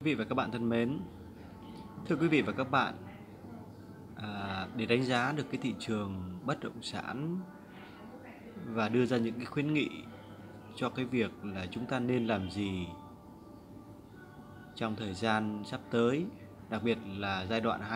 Quý vị và các bạn thân mến, thưa quý vị và các bạn, để đánh giá được cái thị trường bất động sản và đưa ra những cái khuyến nghị cho cái việc là chúng ta nên làm gì trong thời gian sắp tới, đặc biệt là giai đoạn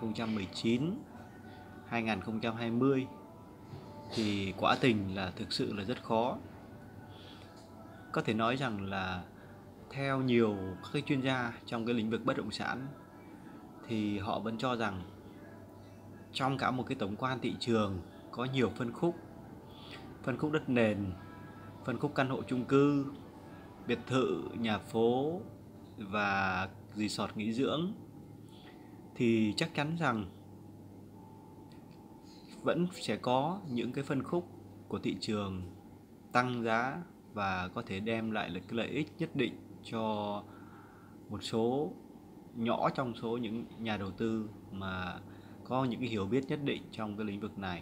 2019-2020 thì quả tình là thực sự là rất khó. Có thể nói rằng là theo nhiều các chuyên gia trong cái lĩnh vực bất động sản thì họ vẫn cho rằng trong cả một cái tổng quan thị trường có nhiều phân khúc đất nền, phân khúc căn hộ chung cư, biệt thự, nhà phố và resort nghỉ dưỡng, thì chắc chắn rằng vẫn sẽ có những cái phân khúc của thị trường tăng giá và có thể đem lại cái lợi ích nhất định cho một số nhỏ trong số những nhà đầu tư mà có những cái hiểu biết nhất định trong cái lĩnh vực này.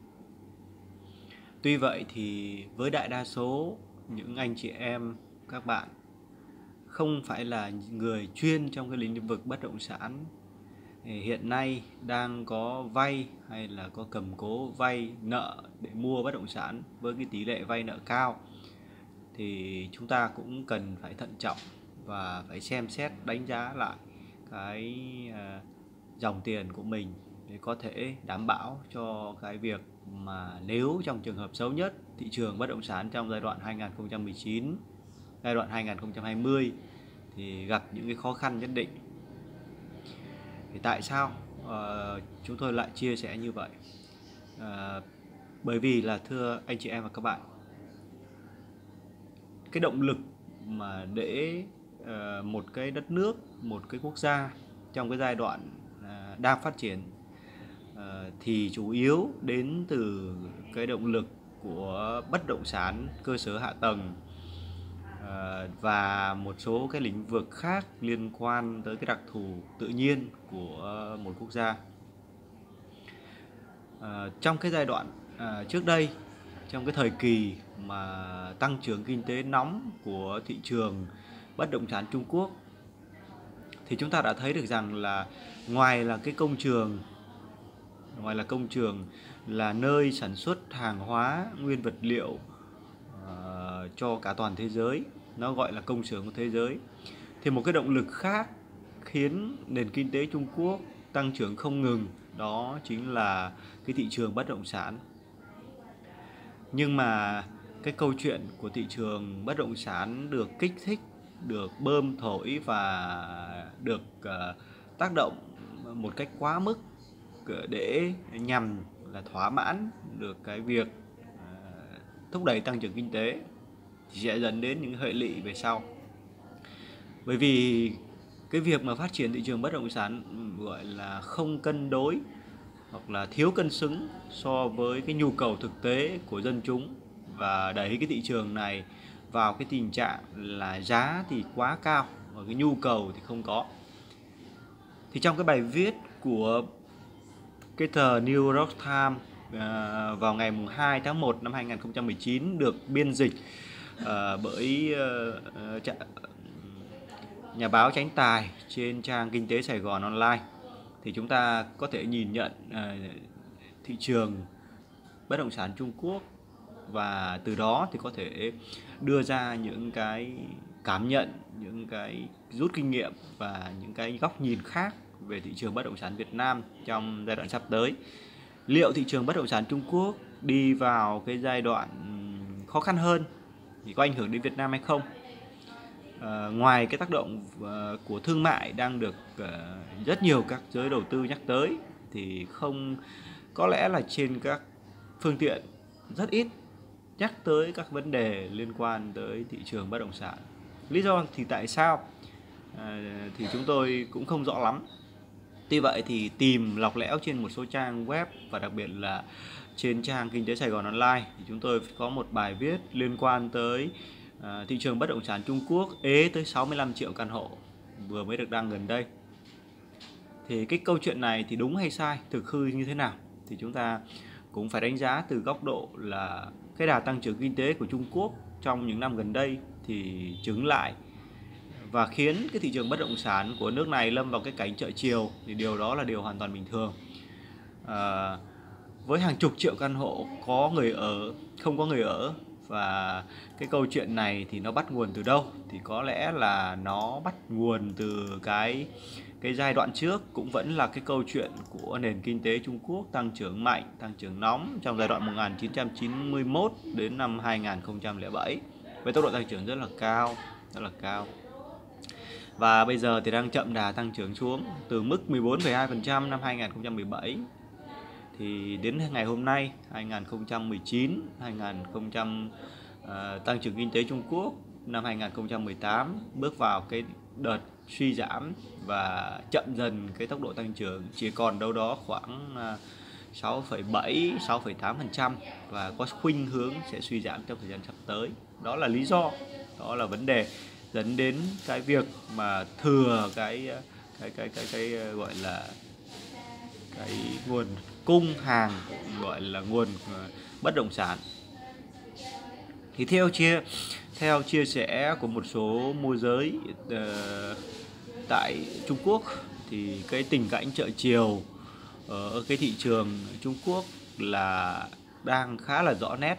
Tuy vậy thì với đại đa số những anh chị em, các bạn không phải là người chuyên trong cái lĩnh vực bất động sản, hiện nay đang có vay hay là có cầm cố vay nợ để mua bất động sản với cái tỷ lệ vay nợ cao, thì chúng ta cũng cần phải thận trọng và phải xem xét đánh giá lại cái dòng tiền của mình để có thể đảm bảo cho cái việc mà nếu trong trường hợp xấu nhất thị trường bất động sản trong giai đoạn 2019, giai đoạn 2020 thì gặp những cái khó khăn nhất định. Thì tại sao chúng tôi lại chia sẻ như vậy? Bởi vì là thưa anh chị em và các bạn, cái động lực mà để một cái đất nước, một cái quốc gia trong cái giai đoạn đang phát triển thì chủ yếu đến từ cái động lực của bất động sản, cơ sở hạ tầng và một số cái lĩnh vực khác liên quan tới cái đặc thù tự nhiên của một quốc gia. Trong cái giai đoạn trước đây, trong cái thời kỳ mà tăng trưởng kinh tế nóng của thị trường bất động sản Trung Quốc, thì chúng ta đã thấy được rằng là ngoài là công trường là nơi sản xuất hàng hóa, nguyên vật liệu cho cả toàn thế giới, nó gọi là công xưởng của thế giới, thì một cái động lực khác khiến nền kinh tế Trung Quốc tăng trưởng không ngừng, đó chính là cái thị trường bất động sản. Nhưng mà cái câu chuyện của thị trường bất động sản được kích thích, được bơm thổi và được tác động một cách quá mức để nhằm là thỏa mãn được cái việc thúc đẩy tăng trưởng kinh tế thì sẽ dẫn đến những hệ lụy về sau. Bởi vì cái việc mà phát triển thị trường bất động sản gọi là không cân đối hoặc là thiếu cân xứng so với cái nhu cầu thực tế của dân chúng và đẩy cái thị trường này vào cái tình trạng là giá thì quá cao và cái nhu cầu thì không có. Thì trong cái bài viết của cái tờ New York Times vào ngày 2 tháng 1 năm 2019 được biên dịch bởi nhà báo Chánh Tài trên trang Kinh tế Sài Gòn Online, thì chúng ta có thể nhìn nhận thị trường bất động sản Trung Quốc và từ đó thì có thể đưa ra những cái cảm nhận, những cái rút kinh nghiệm và những cái góc nhìn khác về thị trường bất động sản Việt Nam trong giai đoạn sắp tới. Liệu thị trường bất động sản Trung Quốc đi vào cái giai đoạn khó khăn hơn thì có ảnh hưởng đến Việt Nam hay không? Ngoài cái tác động của thương mại đang được rất nhiều các giới đầu tư nhắc tới, thì không, có lẽ là trên các phương tiện rất ít nhắc tới các vấn đề liên quan tới thị trường bất động sản. Lý do thì tại sao thì chúng tôi cũng không rõ lắm. Tuy vậy thì tìm lọc lẽo trên một số trang web và đặc biệt là trên trang Kinh tế Sài Gòn Online thì chúng tôi có một bài viết liên quan tới thị trường bất động sản Trung Quốc ế tới 65 triệu căn hộ vừa mới được đăng gần đây. Thì cái câu chuyện này thì đúng hay sai, thực hư như thế nào thì chúng ta cũng phải đánh giá từ góc độ là cái đà tăng trưởng kinh tế của Trung Quốc trong những năm gần đây thì chững lại và khiến cái thị trường bất động sản của nước này lâm vào cái cảnh chợ chiều, thì điều đó là điều hoàn toàn bình thường. Với hàng chục triệu căn hộ có người ở, không có người ở, và cái câu chuyện này thì nó bắt nguồn từ đâu? Thì có lẽ là nó bắt nguồn từ cái giai đoạn trước, cũng vẫn là cái câu chuyện của nền kinh tế Trung Quốc tăng trưởng mạnh, tăng trưởng nóng trong giai đoạn 1991 đến năm 2007 với tốc độ tăng trưởng rất là cao. Và bây giờ thì đang chậm đà tăng trưởng xuống từ mức 14,2% năm 2017 thì đến ngày hôm nay 2019, tăng trưởng kinh tế Trung Quốc năm 2018 bước vào cái đợt suy giảm và chậm dần cái tốc độ tăng trưởng, chỉ còn đâu đó khoảng 6,7, 6,8% và có khuynh hướng sẽ suy giảm trong thời gian sắp tới. Đó là lý do, đó là vấn đề dẫn đến cái việc mà thừa cái gọi là cái nguồn cung hàng, gọi là nguồn bất động sản. Thì theo chia sẻ của một số môi giới tại Trung Quốc thì cái tình cảnh chợ chiều ở cái thị trường Trung Quốc là đang khá là rõ nét.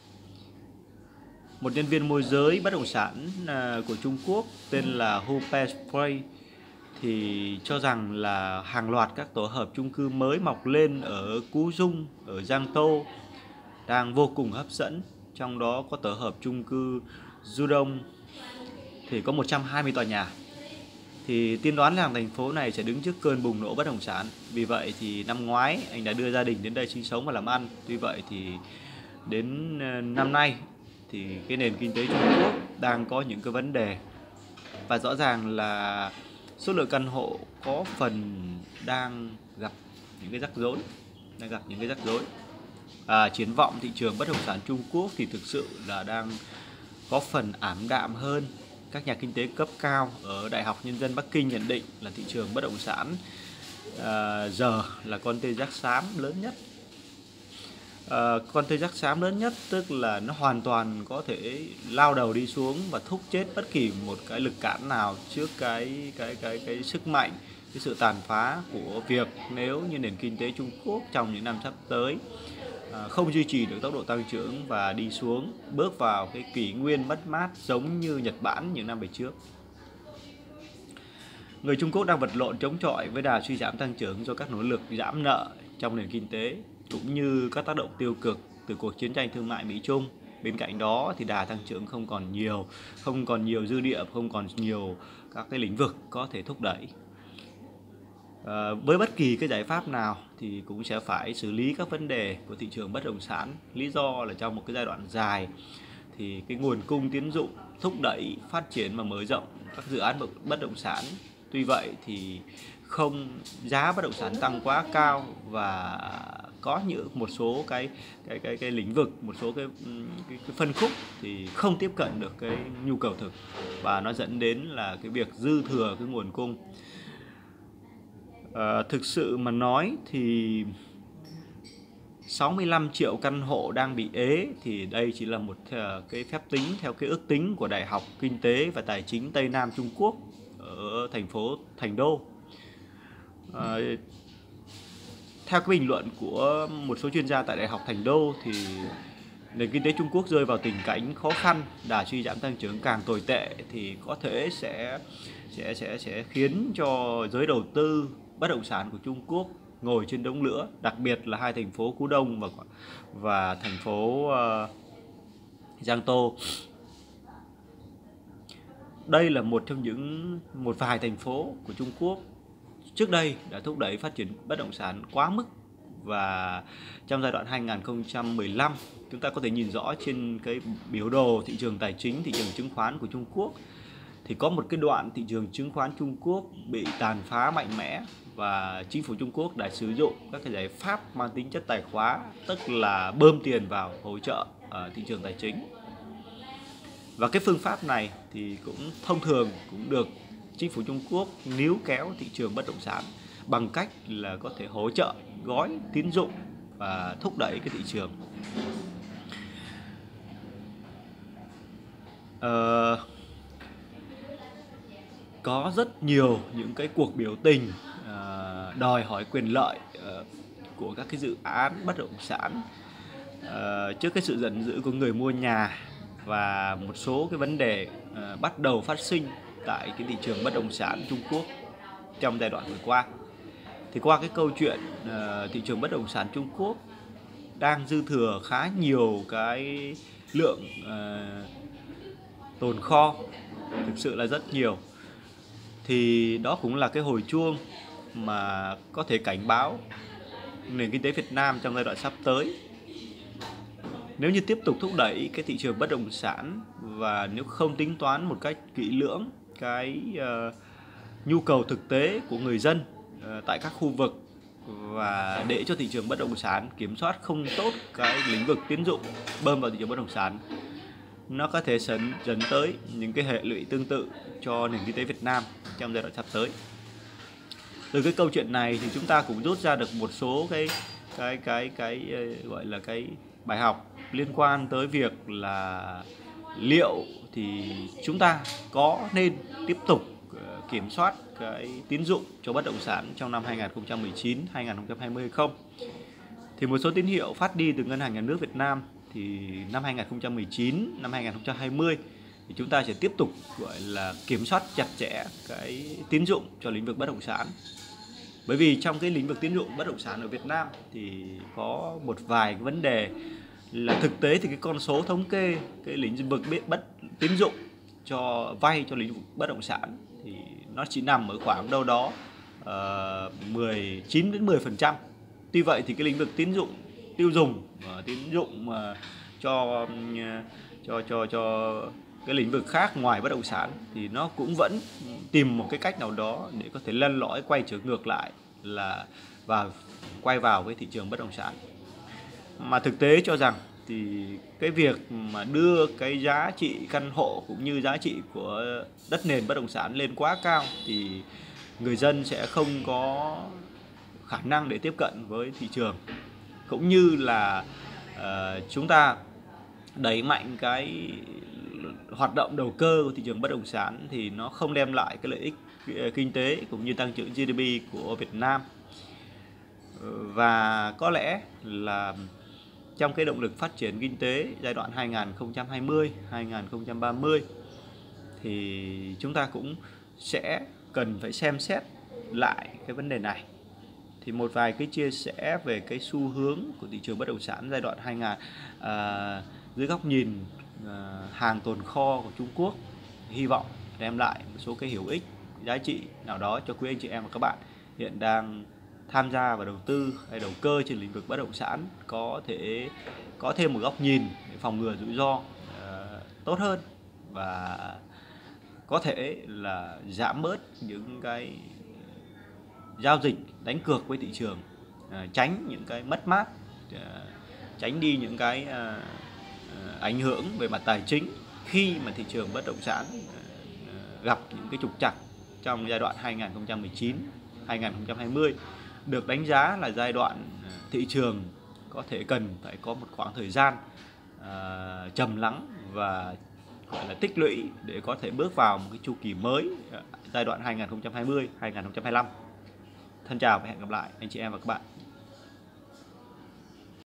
Một nhân viên môi giới bất động sản của Trung Quốc tên là Hu Pei thì cho rằng là hàng loạt các tổ hợp chung cư mới mọc lên ở Cú Dung, ở Giang Tô đang vô cùng hấp dẫn. Trong đó có tổ hợp chung cư Judong thì có 120 tòa nhà. Thì tiên đoán rằng thành phố này sẽ đứng trước cơn bùng nổ bất động sản. Vì vậy thì năm ngoái anh đã đưa gia đình đến đây sinh sống và làm ăn. Tuy vậy thì đến năm nay thì cái nền kinh tế Trung Quốc đang có những cái vấn đề, và rõ ràng là số lượng căn hộ có phần đang gặp những cái rắc rối. Triển vọng thị trường bất động sản Trung Quốc thì thực sự là đang có phần ảm đạm hơn. Các nhà kinh tế cấp cao ở Đại học Nhân dân Bắc Kinh nhận định là thị trường bất động sản giờ là con tê giác xám lớn nhất. Con tê giác xám lớn nhất tức là nó hoàn toàn có thể lao đầu đi xuống và thúc chết bất kỳ một cái lực cản nào trước cái sức mạnh, cái sự tàn phá của việc nếu như nền kinh tế Trung Quốc trong những năm sắp tới không duy trì được tốc độ tăng trưởng và đi xuống, bước vào cái kỷ nguyên mất mát giống như Nhật Bản những năm về trước. Người Trung Quốc đang vật lộn chống chọi với đà suy giảm tăng trưởng do các nỗ lực giảm nợ trong nền kinh tế cũng như các tác động tiêu cực từ cuộc chiến tranh thương mại Mỹ-Trung. Bên cạnh đó thì đà tăng trưởng không còn nhiều dư địa, không còn nhiều các cái lĩnh vực có thể thúc đẩy. Với bất kỳ cái giải pháp nào thì cũng sẽ phải xử lý các vấn đề của thị trường bất động sản. Lý do là trong một cái giai đoạn dài thì cái nguồn cung tín dụng thúc đẩy phát triển và mở rộng các dự án bất động sản. Tuy vậy thì không giá bất động sản tăng quá cao và có một số cái lĩnh vực, một số cái phân khúc thì không tiếp cận được cái nhu cầu thực, và nó dẫn đến là cái việc dư thừa cái nguồn cung. Thực sự mà nói thì 65 triệu căn hộ đang bị ế thì đây chỉ là một cái phép tính theo cái ước tính của Đại học Kinh tế và Tài chính Tây Nam Trung Quốc ở thành phố Thành Đô. Theo cái bình luận của một số chuyên gia tại Đại học Thành Đô thì nền kinh tế Trung Quốc rơi vào tình cảnh khó khăn, đà suy giảm tăng trưởng càng tồi tệ thì có thể sẽ khiến cho giới đầu tư bất động sản của Trung Quốc ngồi trên đống lửa, đặc biệt là hai thành phố Cú Đông và thành phố Giang Tô. Đây là một trong một vài thành phố của Trung Quốc trước đây đã thúc đẩy phát triển bất động sản quá mức, và trong giai đoạn 2015 chúng ta có thể nhìn rõ trên cái biểu đồ thị trường tài chính, thị trường chứng khoán của Trung Quốc thì có một cái đoạn thị trường chứng khoán Trung Quốc bị tàn phá mạnh mẽ, và chính phủ Trung Quốc đã sử dụng các cái giải pháp mang tính chất tài khóa, tức là bơm tiền vào hỗ trợ thị trường tài chính. Và cái phương pháp này thì cũng thông thường cũng được chính phủ Trung Quốc níu kéo thị trường bất động sản bằng cách là có thể hỗ trợ gói tín dụng và thúc đẩy cái thị trường. có rất nhiều những cái cuộc biểu tình đòi hỏi quyền lợi của các cái dự án bất động sản trước cái sự giận dữ của người mua nhà, và một số cái vấn đề bắt đầu phát sinh tại cái thị trường bất động sản Trung Quốc trong giai đoạn vừa qua. Thì qua cái câu chuyện thị trường bất động sản Trung Quốc đang dư thừa khá nhiều cái lượng tồn kho, thực sự là rất nhiều, thì đó cũng là cái hồi chuông mà có thể cảnh báo nền kinh tế Việt Nam trong giai đoạn sắp tới. Nếu như tiếp tục thúc đẩy cái thị trường bất động sản và nếu không tính toán một cách kỹ lưỡng cái nhu cầu thực tế của người dân tại các khu vực, và để cho thị trường bất động sản kiểm soát không tốt cái lĩnh vực tín dụng bơm vào thị trường bất động sản, nó có thể dẫn tới những cái hệ lụy tương tự cho nền kinh tế Việt Nam trong giai đoạn sắp tới. Từ cái câu chuyện này thì chúng ta cũng rút ra được một số cái gọi là cái bài học liên quan tới việc là liệu thì chúng ta có nên tiếp tục kiểm soát cái tín dụng cho bất động sản trong năm 2019, 2020 không? Thì một số tín hiệu phát đi từ Ngân hàng Nhà nước Việt Nam thì năm 2019, năm 2020 thì chúng ta sẽ tiếp tục gọi là kiểm soát chặt chẽ cái tín dụng cho lĩnh vực bất động sản. Bởi vì trong cái lĩnh vực tín dụng bất động sản ở Việt Nam thì có một vài cái vấn đề là thực tế thì cái con số thống kê cái lĩnh vực tín dụng cho vay cho lĩnh vực bất động sản thì nó chỉ nằm ở khoảng đâu đó 9 đến 10%. Tuy vậy thì cái lĩnh vực tín dụng tiêu dùng, tín dụng cho cái lĩnh vực khác ngoài bất động sản thì nó cũng vẫn tìm một cái cách nào đó để có thể lăn lõi quay trở ngược lại là và quay vào cái thị trường bất động sản. Mà thực tế cho rằng thì cái việc mà đưa cái giá trị căn hộ cũng như giá trị của đất nền bất động sản lên quá cao thì người dân sẽ không có khả năng để tiếp cận với thị trường, cũng như là chúng ta đẩy mạnh cái hoạt động đầu cơ của thị trường bất động sản thì nó không đem lại cái lợi ích kinh tế cũng như tăng trưởng GDP của Việt Nam. Và có lẽ là trong cái động lực phát triển kinh tế giai đoạn 2020-2030 thì chúng ta cũng sẽ cần phải xem xét lại cái vấn đề này. Thì một vài cái chia sẻ về cái xu hướng của thị trường bất động sản giai đoạn 2000 dưới góc nhìn hàng tồn kho của Trung Quốc hy vọng đem lại một số cái hữu ích, giá trị nào đó cho quý anh chị em và các bạn hiện đang tham gia vào đầu tư hay đầu cơ trên lĩnh vực bất động sản, có thể có thêm một góc nhìn để phòng ngừa rủi ro tốt hơn và có thể là giảm bớt những cái giao dịch đánh cược với thị trường, tránh những cái mất mát, tránh đi những cái ảnh hưởng về mặt tài chính khi mà thị trường bất động sản gặp những cái trục trặc trong giai đoạn 2019-2020. Được đánh giá là giai đoạn thị trường có thể cần phải có một khoảng thời gian trầm lắng và gọi là tích lũy để có thể bước vào một cái chu kỳ mới giai đoạn 2020-2025. Thân chào và hẹn gặp lại anh chị em và các bạn.